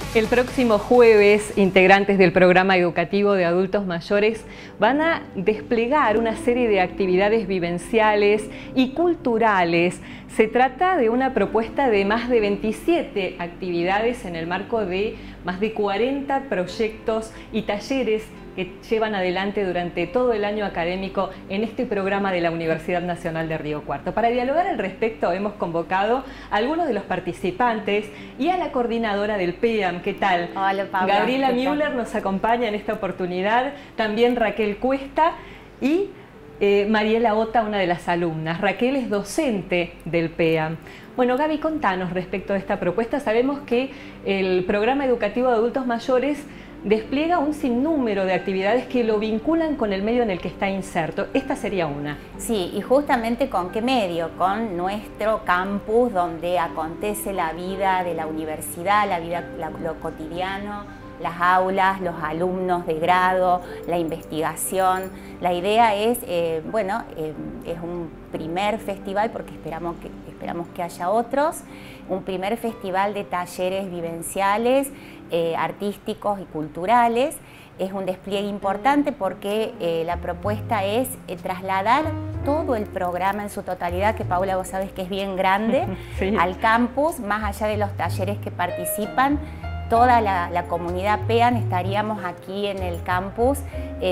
El próximo jueves, integrantes del programa educativo de adultos mayores van a desplegar una serie de actividades vivenciales y culturales. Se trata de una propuesta de más de 27 actividades en el marco de más de 40 proyectos y talleres que llevan adelante durante todo el año académico en este programa de la Universidad Nacional de Río Cuarto. Para dialogar al respecto hemos convocado a algunos de los participantes y a la coordinadora del PEAM. ¿Qué tal? Hola, Paula. Gabriela Müller nos acompaña en esta oportunidad, también Raquel Cuesta y Mariela Ota, una de las alumnas. Raquel es docente del PEAM. Bueno, Gaby, contanos respecto a esta propuesta. Sabemos que el programa educativo de adultos mayores despliega un sinnúmero de actividades que lo vinculan con el medio en el que está inserto. Esta sería una. Sí, y justamente ¿con qué medio? Con nuestro campus, donde acontece la vida de la universidad, la vida, lo cotidiano, las aulas, los alumnos de grado, la investigación. La idea es, es un primer festival, porque esperamos que haya otros, un primer festival de talleres vivenciales, artísticos y culturales. Es un despliegue importante porque la propuesta es trasladar todo el programa en su totalidad, que Paula, vos sabés que es bien grande, sí, al campus, más allá de los talleres que participan. Toda la comunidad PEAM estaríamos aquí en el campus,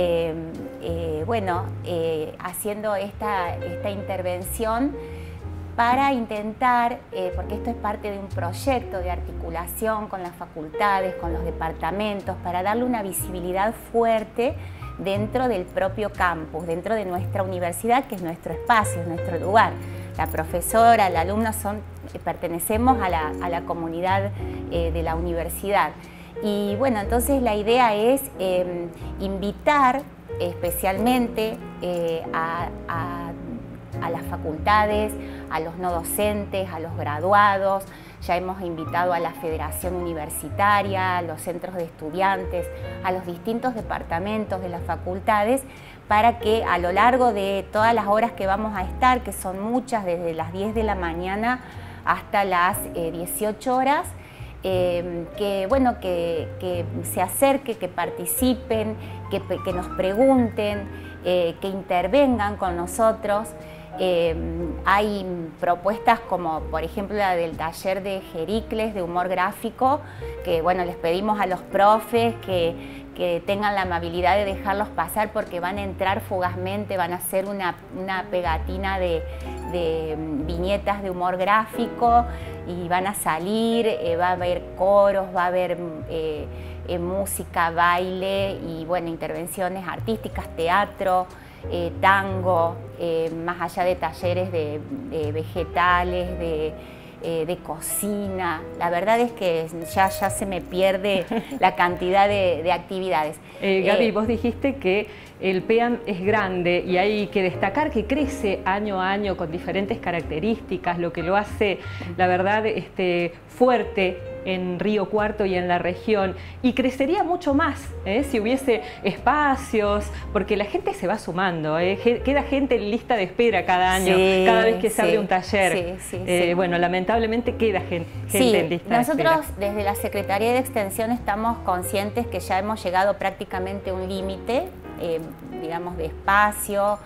haciendo esta intervención para intentar, porque esto es parte de un proyecto de articulación con las facultades, con los departamentos, para darle una visibilidad fuerte dentro del propio campus, dentro de nuestra universidad, que es nuestro espacio, es nuestro lugar. La profesora, el alumno pertenecemos a la comunidad de la universidad. Y bueno, entonces la idea es invitar especialmente a las facultades, a los no docentes, a los graduados. Ya hemos invitado a la Federación Universitaria, a los centros de estudiantes, a los distintos departamentos de las facultades, para que a lo largo de todas las horas que vamos a estar, que son muchas, desde las 10 de la mañana hasta las 18 horas, que se acerque, que participen, que nos pregunten, que intervengan con nosotros. Hay propuestas como, por ejemplo, la del taller de Jericles, de humor gráfico, que bueno, les pedimos a los profes que tengan la amabilidad de dejarlos pasar, porque van a entrar fugazmente, van a hacer una pegatina de viñetas de humor gráfico y van a salir, va a haber coros, va a haber música, baile y bueno, intervenciones artísticas, teatro, tango, más allá de talleres de vegetales, de cocina. La verdad es que ya se me pierde la cantidad de actividades. Gaby, vos dijiste que el PEAM es grande y hay que destacar que crece año a año con diferentes características, lo que lo hace, la verdad, fuerte en Río Cuarto y en la región, y crecería mucho más si hubiese espacios, porque la gente se va sumando, queda gente en lista de espera cada año, sí, cada vez que se abre un taller. Bueno, lamentablemente queda gente en lista de espera. Nosotros desde la Secretaría de Extensión estamos conscientes que ya hemos llegado prácticamente a un límite, digamos, de espacio.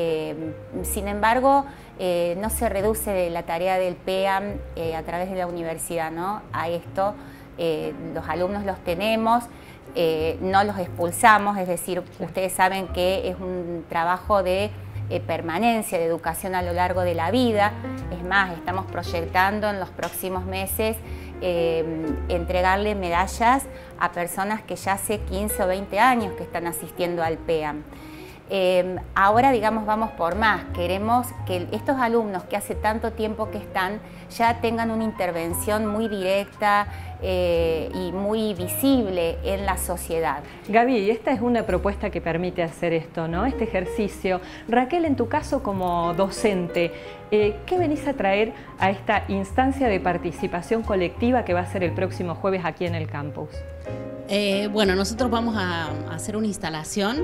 Sin embargo, no se reduce la tarea del PEAM a través de la universidad, ¿no? A esto los alumnos los tenemos, no los expulsamos, es decir, ustedes saben que es un trabajo de permanencia, de educación a lo largo de la vida. Es más, estamos proyectando en los próximos meses entregarle medallas a personas que ya hace 15 o 20 años que están asistiendo al PEAM. Ahora, digamos, vamos por más. Queremos que estos alumnos que hace tanto tiempo que están ya tengan una intervención muy directa y muy visible en la sociedad. Gaby, esta es una propuesta que permite hacer esto, ¿no? Este ejercicio. Raquel, en tu caso como docente, ¿qué venís a traer a esta instancia de participación colectiva que va a ser el próximo jueves aquí en el campus? Bueno, nosotros vamos a hacer una instalación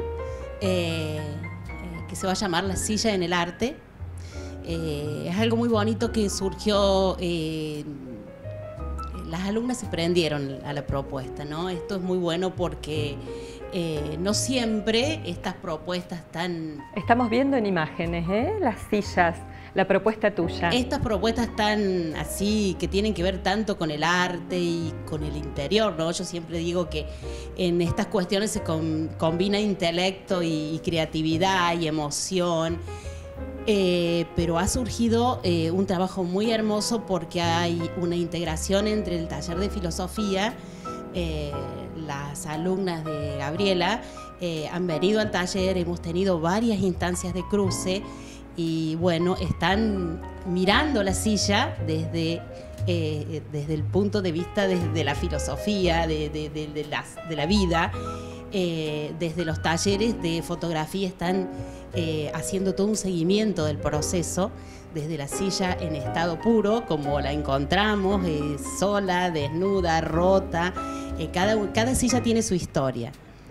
que se va a llamar La Silla en el Arte. Es algo muy bonito que surgió las alumnas se prendieron a la propuesta, ¿no? Esto es muy bueno porque no siempre estas propuestas tan... Estamos viendo en imágenes, las sillas, la propuesta tuya. Estas propuestas tan así, que tienen que ver tanto con el arte y con el interior, ¿no? Yo siempre digo que en estas cuestiones se combina intelecto y creatividad y emoción. Pero ha surgido un trabajo muy hermoso porque hay una integración entre el taller de filosofía, las alumnas de Gabriela han venido al taller, hemos tenido varias instancias de cruce y bueno, están mirando la silla desde el punto de vista de la filosofía, de la vida. Desde los talleres de fotografía están haciendo todo un seguimiento del proceso, desde la silla en estado puro, como la encontramos, sola, desnuda, rota. Cada silla tiene su historia.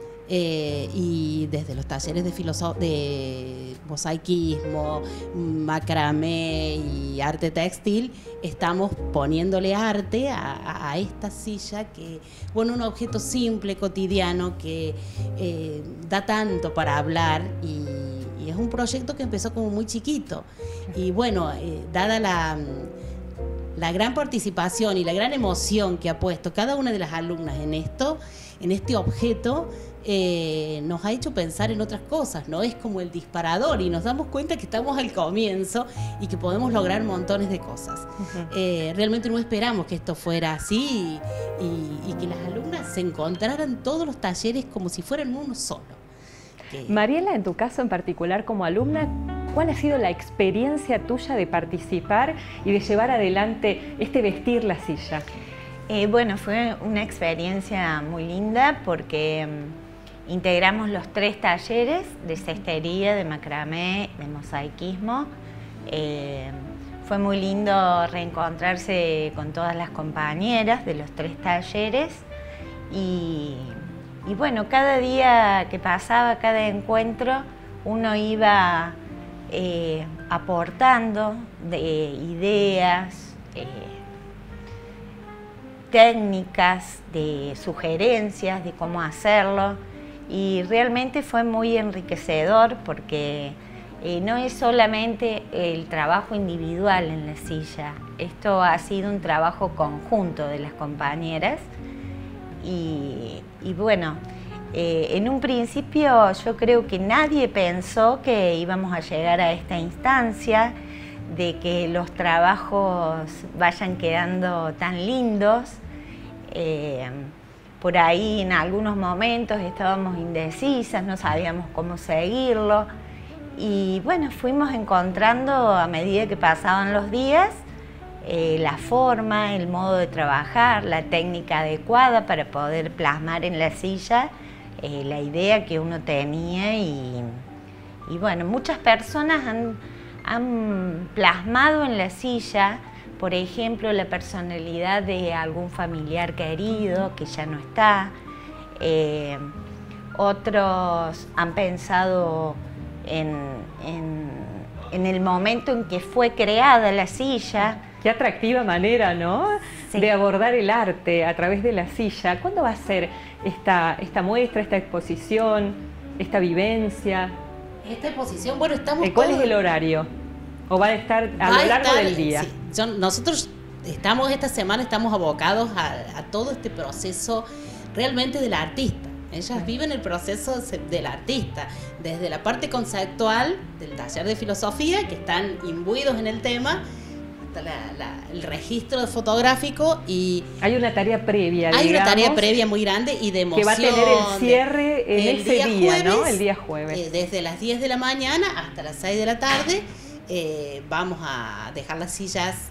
Y desde los talleres de mosaicismo, macramé y arte textil, estamos poniéndole arte a esta silla que, bueno, un objeto simple, cotidiano, que da tanto para hablar y es un proyecto que empezó como muy chiquito. Y bueno, dada la gran participación y la gran emoción que ha puesto cada una de las alumnas en este objeto, nos ha hecho pensar en otras cosas, ¿no? Es como el disparador y nos damos cuenta que estamos al comienzo y que podemos lograr montones de cosas. Realmente no esperamos que esto fuera así y que las alumnas se encontraran todos los talleres como si fueran uno solo. Mariela, en tu caso en particular como alumna, ¿cuál ha sido la experiencia tuya de participar y de llevar adelante vestir la silla? Bueno, fue una experiencia muy linda porque integramos los 3 talleres de cestería, de macramé, de mosaicismo. Fue muy lindo reencontrarse con todas las compañeras de los 3 talleres y bueno, cada día que pasaba, cada encuentro, uno iba aportando de ideas, técnicas, de sugerencias de cómo hacerlo y realmente fue muy enriquecedor porque no es solamente el trabajo individual en la silla, esto ha sido un trabajo conjunto de las compañeras y bueno, en un principio yo creo que nadie pensó que íbamos a llegar a esta instancia de que los trabajos vayan quedando tan lindos. Por ahí en algunos momentos estábamos indecisas, no sabíamos cómo seguirlo y bueno, fuimos encontrando a medida que pasaban los días la forma, el modo de trabajar, la técnica adecuada para poder plasmar en la silla la idea que uno tenía y bueno, muchas personas han plasmado en la silla, por ejemplo, la personalidad de algún familiar querido que ya no está. Otros han pensado en el momento en que fue creada la silla. Qué atractiva manera, ¿no? Sí. De abordar el arte a través de la silla. ¿Cuándo va a ser esta muestra, esta exposición, esta vivencia? Esta exposición, bueno, estamos... ¿Cuál es el horario? ¿O va a estar a lo largo del día? Sí. Nosotros esta semana estamos abocados a todo este proceso realmente del artista. Ellas viven el proceso del artista, desde la parte conceptual del taller de filosofía, que están imbuidos en el tema, hasta el registro fotográfico y... Hay una tarea previa, Hay digamos, una tarea previa muy grande y de emoción. Que va a tener el cierre en ese día, jueves, ¿no? El día jueves. Desde las 10 de la mañana hasta las 6 de la tarde vamos a dejar las sillas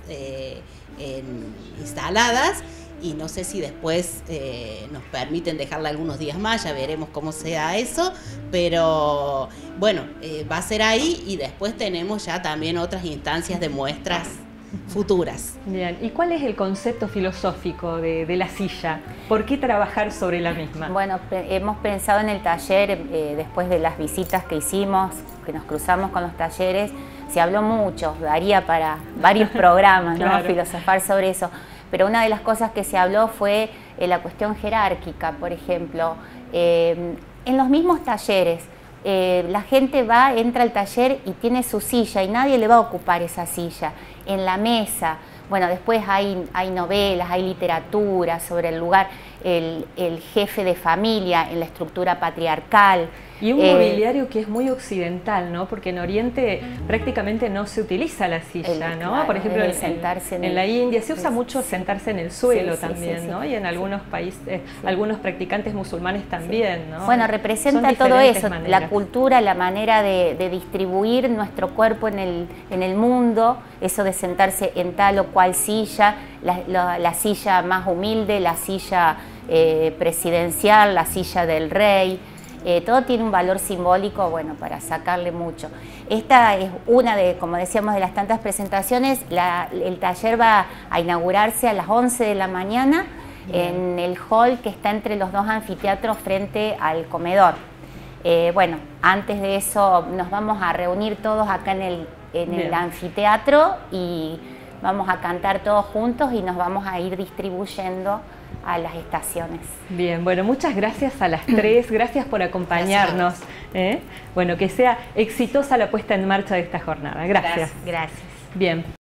instaladas y no sé si después nos permiten dejarla algunos días más, ya veremos cómo sea eso, pero bueno, va a ser ahí y después tenemos ya también otras instancias de muestras futuras. Bien, ¿y cuál es el concepto filosófico de la silla? ¿Por qué trabajar sobre la misma? Bueno, hemos pensado en el taller, después de las visitas que hicimos, que nos cruzamos con los talleres, se habló mucho, daría para varios programas, ¿no? Claro. Filosofar sobre eso. pero una de las cosas que se habló fue la cuestión jerárquica, por ejemplo. En los mismos talleres, la gente va, entra al taller y tiene su silla y nadie le va a ocupar esa silla. En la mesa, bueno, después hay novelas, hay literatura sobre el lugar, el jefe de familia en la estructura patriarcal. Y un mobiliario que es muy occidental, ¿no? Porque en Oriente prácticamente no se utiliza la silla, ¿no? Claro, por ejemplo, en la India se usa mucho sentarse en el suelo también, ¿no? Y en algunos países, algunos practicantes musulmanes también, ¿no? Bueno, representa todo eso, la cultura, la manera de distribuir nuestro cuerpo en el mundo, eso de sentarse en tal o cual silla, la silla más humilde, la silla presidencial, la silla del rey. Todo tiene un valor simbólico, bueno, para sacarle mucho. Esta es una de, como decíamos, de las tantas presentaciones. El taller va a inaugurarse a las 11 de la mañana en el hall que está entre los dos anfiteatros frente al comedor. Bueno, antes de eso nos vamos a reunir todos acá en el anfiteatro y vamos a cantar todos juntos y nos vamos a ir distribuyendo a las estaciones. Bien, bueno, muchas gracias a las tres, gracias por acompañarnos. Bueno, que sea exitosa la puesta en marcha de esta jornada. Gracias. Gracias. Bien.